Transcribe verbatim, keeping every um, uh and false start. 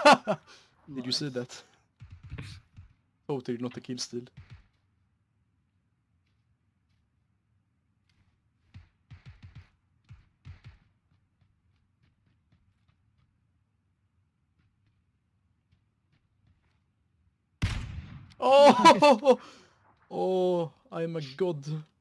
Did you see that? Totally not a kill steal. Oh, oh, I'm a god.